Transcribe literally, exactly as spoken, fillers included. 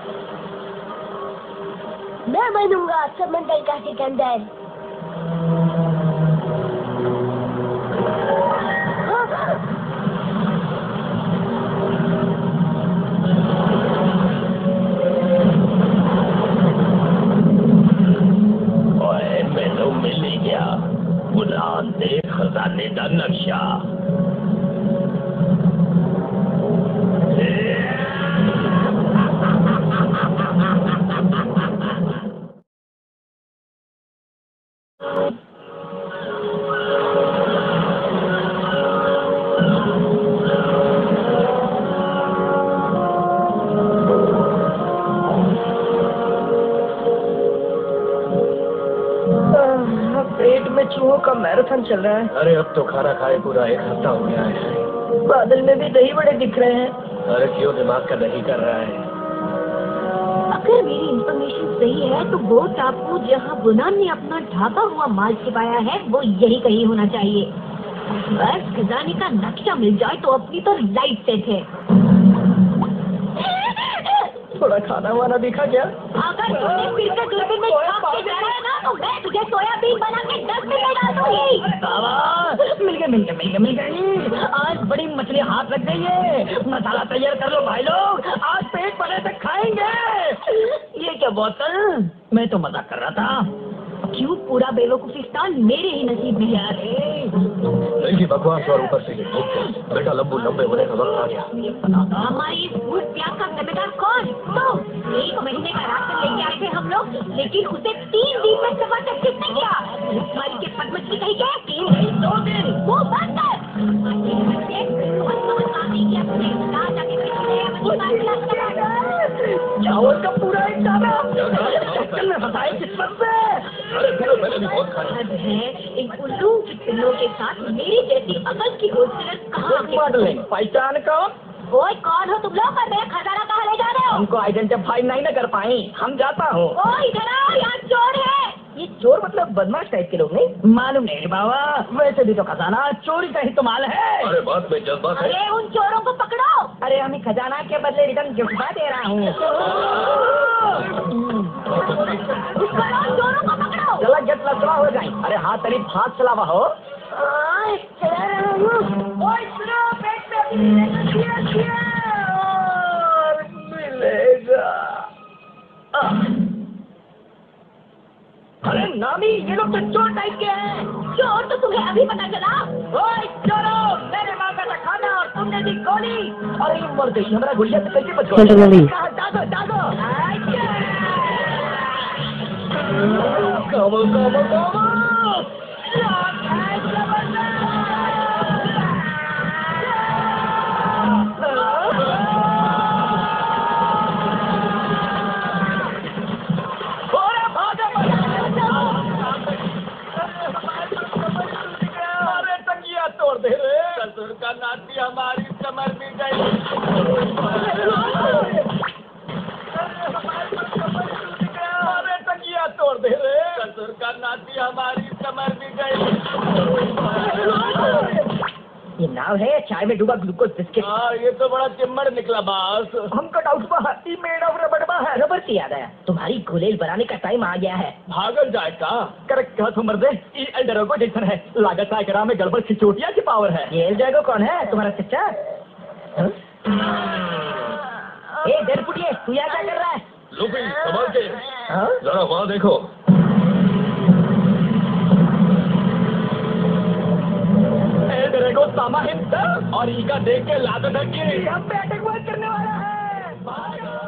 मैं बनूंगा समंदर का सिकंदर। ओए मैनू मिल गया गुलाम दे खजाने का नक्शा। पेट में चूहों का मैराथन चल रहा है। अरे अब तो खाना खाए पूरा एक हफ्ता हो गया है। बादल में भी दही बड़े दिख रहे हैं। अरे क्यों दिमाग का दही कर रहा है? अगर मेरी इंफॉर्मेशन सही है तो वो टापू जहाँ बुनान ने अपना ढाका हुआ माल छिपाया है वो यही कहीं होना चाहिए। बस खजाने का नक्शा मिल जाए तो अपनी तो लाइफ सेट है। थोड़ा खाना वाना दिखा क्या? अगर तूने फिर से दूरबीन में झांक के जाया ना तो मैं तुझे सोयाबीन बना के डस्टबिन में डाल दूंगी। मिल गए मिल गए मिल गए मिल गई। आज बड़ी मछली हाथ लग गई है। मसाला तैयार कर लो भाई लोग, आज पेट भरे तक खाएंगे। ये क्या बोतल? मैं तो मजाक कर रहा था। क्यों पूरा बेवकूफिस्तान मेरे ही नसीब में है? नहीं बकवास और ऊपर से ये भूख। बेटा लंबू लंबे होने का वक्त आ गया। हमारी इस भूख प्यास का जिम्मेदार कौन? तो एक महीने का राशन लेके आए थे हम लोग, लेकिन उसे तीन दिन में सफर तक किसने किया? भूखमरी के पद्मश्री कही गए तीन दिन दो दिन वो बंद कर। चावल का पूरा एक दाना में फंसाए किस्मत से। अरे फिर मैंने भी बहुत खाया है इन उल्लू की पिल्लों के साथ मेरी जैसी अकल की खूबसूरत कहाँ? मॉडलिंग पहचान कौन? ओए कौन हो तुम लोग और मेरा खजाना कहाँ ले जा रहे हो? हमको आइडेंटिफाई नहीं न कर पाई। हम जाता हूँ। ओ इधर आओ, यहाँ चोर है। ये चोर मतलब बदमाश टाइप के लोग नहीं? मालूम नहीं बाबा, वैसे भी तो खजाना चोरी का ही तो माल है। अरे बात में जज्बात है। अरे उन चोरों को पकड़ो। अरे हमें खजाना के बदले रिटर्न गिफ्ट दे रहा हूँ। चोरों को पकड़ो। चला जट लचवा हो जाए। अरे हाथ तरीफ हाथ चलावा हो। मिलेगा। अरे नामी ये लोग तो चोर टाइप के हैं। चोर तो तुम्हें अभी पता चला? ओए चोरो, मैंने मांगा था खाना और तुमने दी गोली। अरे ये मर गई, हमारा गुड़िया से कैसे बच गई? दागो दागो। कामो कामो कामो। तोड़ दे रे। ससुर का नाती हमारी कमर भी गई। अरे तकिया तोड़ दे रे। ससुर का नाती हमारी कमर भी गई। ये नाव है चाय में डूबा ग्लूकोज बिस्किट। हाँ ये तो बड़ा चिम्मड़ निकला बास। हमको डाउट हुआ है मेड ऑफ रबड़ है। रबर से याद आया, तुम्हारी गुलेल बनाने का टाइम आ गया है। भागल जाए का करेक्ट कहा तुम मर्दे। ये एल ड्रैगो जैसन है, लागत आगरा में गड़बड़ सिचोटिया की पावर है। ये एल ड्रैगो कौन है? तुम्हारा चचा? ए डेढ़पुटिए तू यहाँ क्या कर रहा है? लुपी संभाल के जरा वहाँ देखो। ड्रैगो सामा हिंद और ईका देख के लादो ढकी हम पे अटैक करने वाला है।